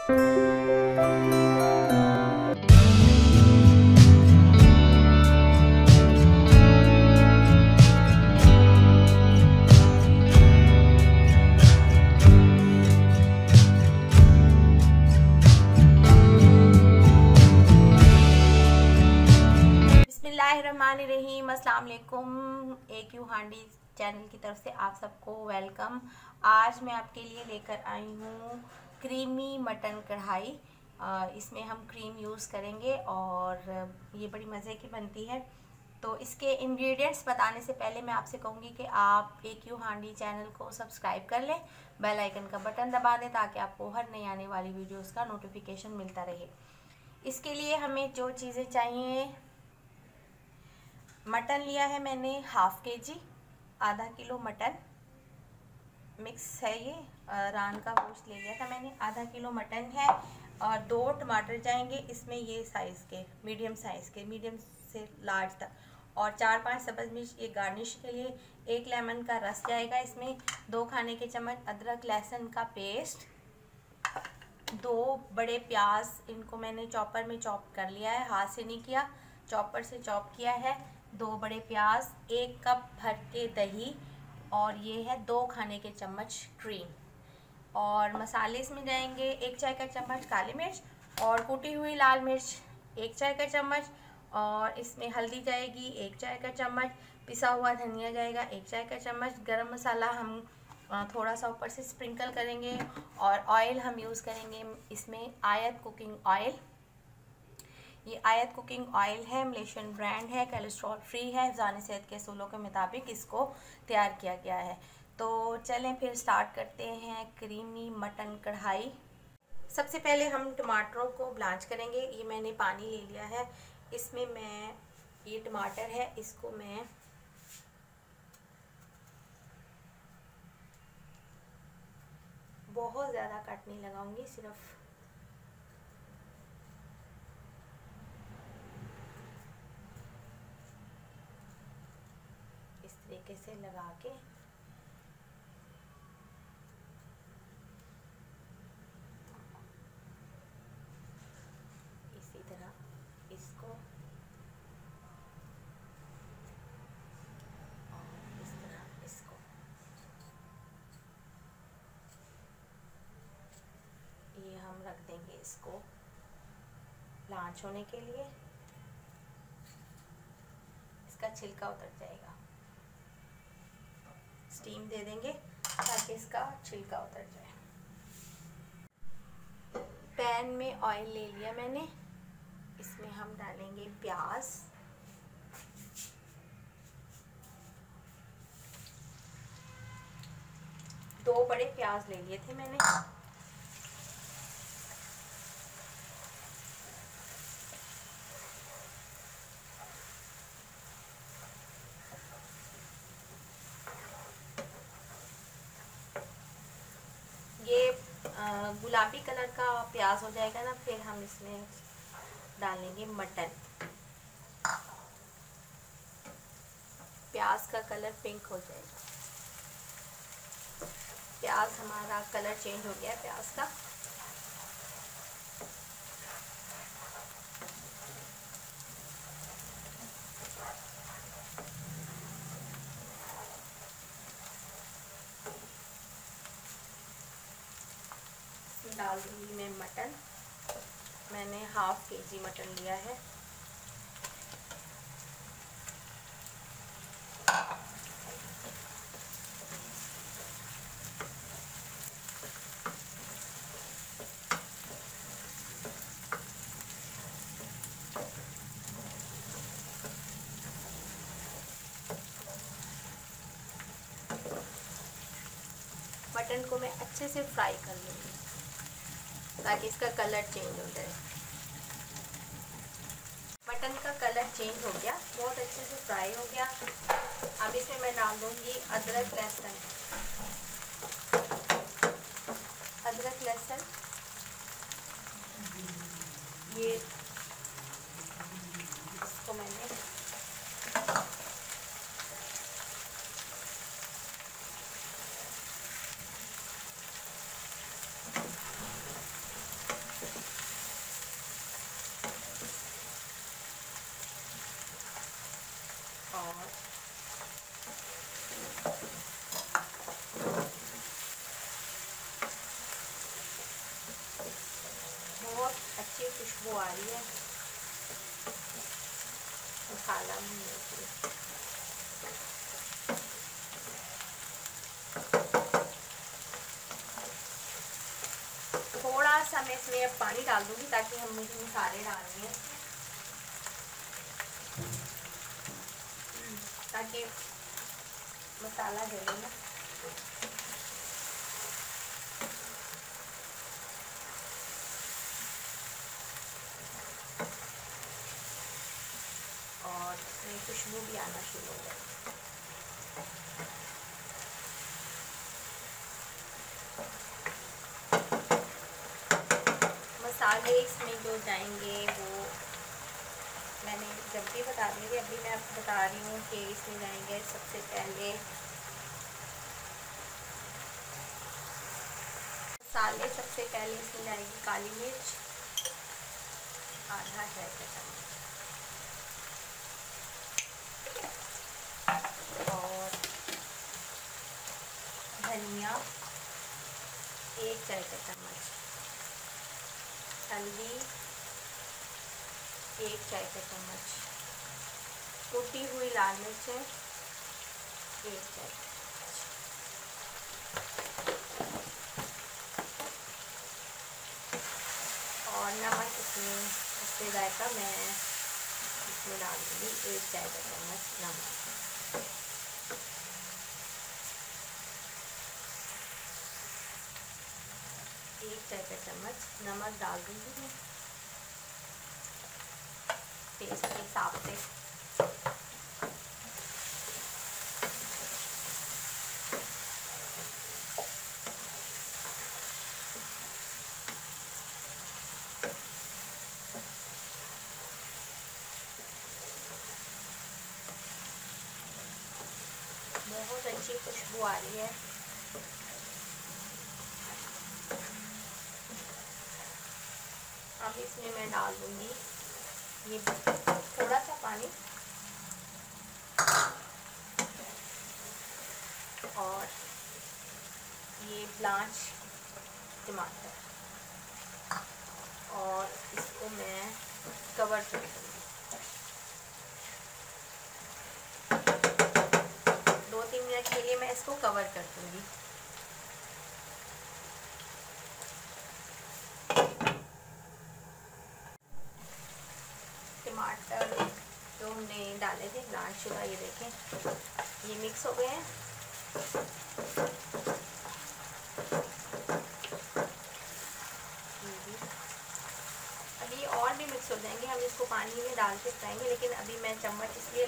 बिस्मिल्लाहिर्रहमानिर्रहीम। अस्सलाम वालेकुम। AQ हांडी चैनल की तरफ से आप सबको वेलकम। आज मैं आपके लिए लेकर आई हूँ क्रीमी मटन कढ़ाई। इसमें हम क्रीम यूज़ करेंगे और ये बड़ी मज़े की बनती है। तो इसके इंग्रेडिएंट्स बताने से पहले मैं आपसे कहूँगी कि आप AQ हांडी चैनल को सब्सक्राइब कर लें, बेल आइकन का बटन दबा दें ताकि आपको हर नई आने वाली वीडियोस का नोटिफिकेशन मिलता रहे। इसके लिए हमें जो चीज़ें चाहिए, मटन लिया है मैंने हाफ kg, आधा किलो मटन मिक्स है। ये रान का गोश्त ले लिया था मैंने, आधा किलो मटन है और 2 टमाटर जाएंगे इसमें, ये साइज़ के मीडियम से लार्ज तक, और 4-5 सब्ज़ मिर्च ये गार्निश के लिए। 1 लेमन का रस जाएगा इसमें, 2 खाने के चम्मच अदरक लहसुन का पेस्ट, 2 बड़े प्याज, इनको मैंने चॉपर में चॉप कर लिया है, हाथ से नहीं किया, चॉपर से चॉप किया है। 2 बड़े प्याज, 1 कप भर के दही, और ये है 2 खाने के चम्मच क्रीम। और मसाले इसमें जाएंगे 1 चाय का चम्मच काली मिर्च और कुटी हुई लाल मिर्च 1 चाय का चम्मच, और इसमें हल्दी जाएगी 1 चाय का चम्मच, पिसा हुआ धनिया जाएगा 1 चाय का चम्मच, गरम मसाला हम थोड़ा सा ऊपर से स्प्रिंकल करेंगे, और ऑयल हम यूज़ करेंगे इसमें आयत कुकिंग ऑयल। ये आयत कुकिंग ऑयल है, मलेशियन ब्रांड है, कोलेस्ट्रॉल फ्री है, हिफ़्ज़ान सेहत के असूलों के मुताबिक इसको तैयार किया गया है। तो चलें फिर स्टार्ट करते हैं क्रीमी मटन कढ़ाई। सबसे पहले हम टमाटरों को ब्लांच करेंगे। ये मैंने पानी ले लिया है, इसमें मैं ये टमाटर है इसको मैं बहुत ज़्यादा कट नहीं लगाऊंगी, सिर्फ इस तरीके से लगा के इसी तरह इसको और इस तरह इसको, ये हम रख देंगे इसको ब्लांच होने के लिए। इसका छिलका उतर जाएगा, स्टीम दे देंगे ताकि इसका छिलका उतर जाए। पैन में ऑयल ले लिया मैंने, इसमें हम डालेंगे प्याज, दो बड़े प्याज ले लिए थे मैंने। ये गुलाबी कलर का प्याज हो जाएगा ना, फिर हम इसमें डालेंगे मटन। प्याज का कलर पिंक हो जाएगा। प्याज हमारा कलर चेंज हो गया है प्याज का। डाल दूँगी मैं मटन, मैंने हाफ kg मटन लिया है। मटन को मैं अच्छे से फ्राई कर लूँगी ताकि इसका कलर चेंज हो जाए। मटन का कलर चेंज हो गया, बहुत अच्छे से फ्राई हो गया। अब इसमें मैं डाल दूँगी अदरक लहसुन। ये इसको मैंने खुशबू आ रही है मसाला भूनने की। थोड़ा सा मैं इसमें अब पानी डाल दूंगी ताकि हम मुझे मसाले डालने हैं, ताकि मसाला जले ना। और इसमें खुशबू भी आना शुरू हो गई। मसाले इसमें जो जाएंगे वो मैंने जब भी बता दी थी, अभी मैं आपको बता रही हूँ कि इसमें जाएंगे सबसे पहले मसाले। सबसे पहले इसमें जाएगी काली मिर्च आधा चाय का चम्मच, और धनिया 1 चाय का चम्मच, हल्दी 1 चाय का चम्मच, कुटी हुई लाल मिर्चें 1 चाय का चम्मच, और नमक इसमें जायका मैं इसमें डाल दूँगी 1 चाय का चम्मच नमक। एक चाय का चम्मच नमक डाल दूँगी मैं टेस्ट के हिसाब से। बहुत अच्छी खुशबू आ रही है। अब इसमें मैं डाल दूँगी ये थोड़ा सा पानी और ये ब्लांच टमाटर, और इसको मैं कवर कर दूँगी। 2-3 मिनट के लिए मैं इसको कवर कर दूँगी। टमाटर जो हमने डाले थे ब्लांच शुदा, ये देखें ये मिक्स हो गए हैं। अभी और भी मिक्स हो जाएंगे, हम इसको पानी में डाल के पकाएंगे, लेकिन अभी मैं चम्मच इसलिए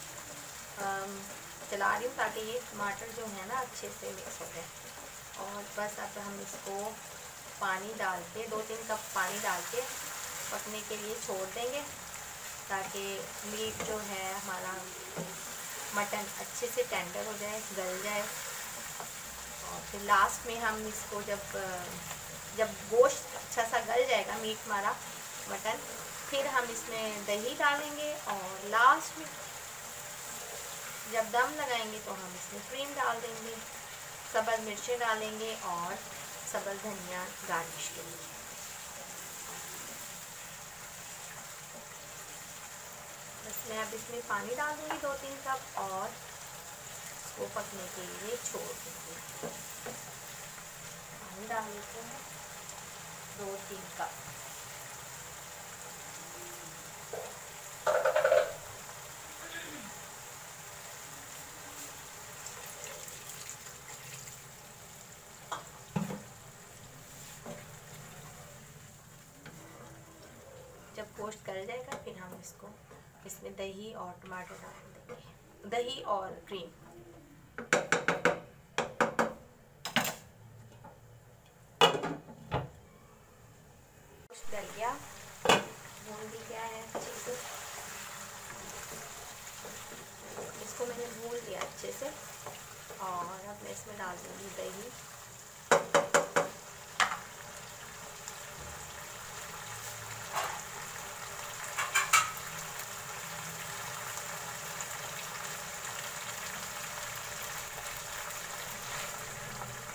चला रही हूँ ताकि ये टमाटर जो है ना अच्छे से मिक्स हो जाए। और बस अब हम इसको पानी डाल के 2-3 कप पानी डाल के पकने के लिए छोड़ देंगे, ताकि मीट जो है हमारा मटन अच्छे से टेंडर हो जाए, गल जाए। और फिर लास्ट में हम इसको जब गोश्त अच्छा सा गल जाएगा, मीट हमारा मटन, फिर हम इसमें दही डालेंगे, और लास्ट में जब दम लगाएंगे तो हम इसमें क्रीम डाल देंगे, सब्ज़ मिर्चें डालेंगे और सब्ज़ धनिया गार्निश के लिए। बस मैं अब इसमें पानी डाल दूँगी 2-3 कप और इसको पकने के लिए छोड़ दूँगी। पानी डाल देते हैं 2-3 कप। जब गोश्त गल जाएगा फिर हम इसमें दही और टमाटर डाल देंगे, दही और क्रीम। गोश्त गल गया, भून भी गया है अच्छे से, इसको मैंने भून लिया अच्छे से। और अब मैं इसमें डाल दूँगी दही,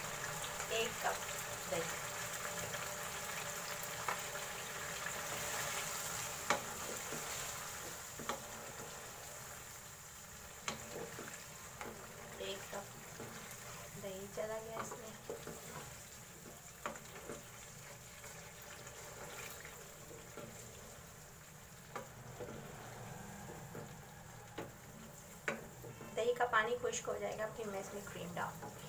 एक कप दही, दही का पानी खुश्क हो जाएगा फिर मैं इसमें क्रीम डाल दूँगी।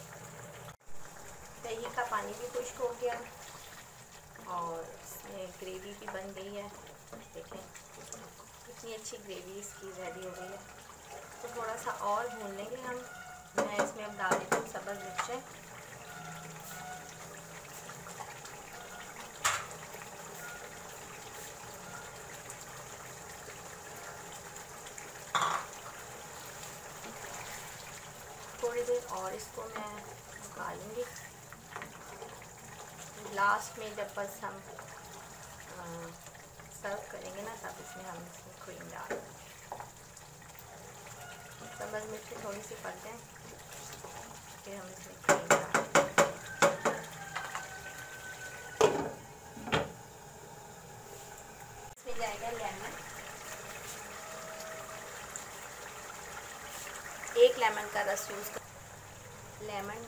दही का पानी भी खुश्क हो गया और इसमें ग्रेवी भी बन गई है। देखें कितनी अच्छी ग्रेवी इसकी रेडी हो गई है। तो थोड़ा सा और भून लेंगे हम। मैं इसमें अब डाल देती हूँ सब्ज़ मिर्चें। थोड़ी देर और इसको मैं पका लूँगी। लास्ट में जब बस हम सर्व करेंगे ना तब इसमें हम इसमें क्रीम डाल देंगे। सब्ज़ मिर्ची थोड़ी सी पक जाए फिर हम इसमें क्रीम डाल देंगे। इसमें जाएगा लेमन, 1 लेमन का रस यूज़ कर, लेमन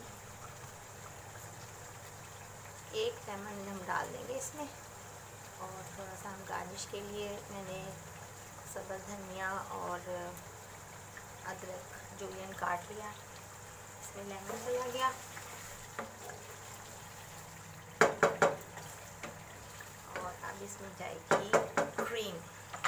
1 लेमन हम डाल देंगे इसमें। और थोड़ा सा हम गार्निश के लिए मैंने सब्ज़ धनिया और अदरक जूलियन काट लिया, इसमें लेमन चला गया। और अब इसमें जाएगी क्रीम।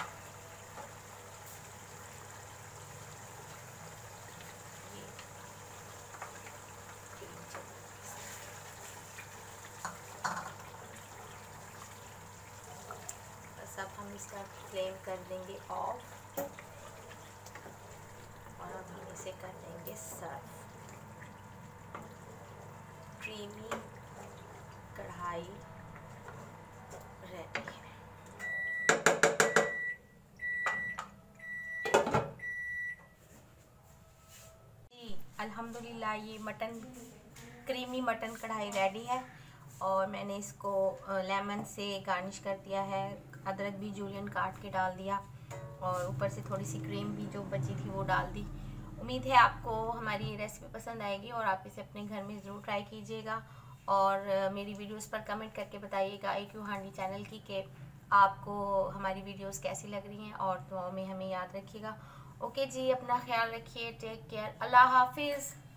अब हम इसका फ्लेम कर देंगे ऑफ और अब हम इसे कर देंगे सर्व। क्रीमी कढ़ाई रेडी है। जी अल्हम्दुलिल्लाह ये क्रीमी मटन कढ़ाई रेडी है। और मैंने इसको लेमन से गार्निश कर दिया है, अदरक भी जूलियन काट के डाल दिया और ऊपर से थोड़ी सी क्रीम भी जो बची थी वो डाल दी। उम्मीद है आपको हमारी ये रेसिपी पसंद आएगी और आप इसे अपने घर में ज़रूर ट्राई कीजिएगा। और मेरी वीडियोस पर कमेंट करके बताइएगा AQ हांडी चैनल की कि आपको हमारी वीडियोस कैसी लग रही हैं और दुआओं में हमें याद रखिएगा। ओके जी, अपना ख्याल रखिए, टेक केयर, अल्लाह हाफिज़।